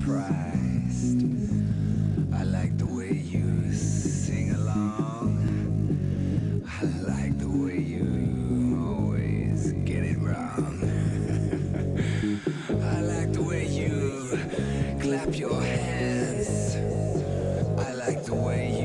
Christ. I like the way you sing along. I like the way you always get it wrong. I like the way you clap your hands. I like the way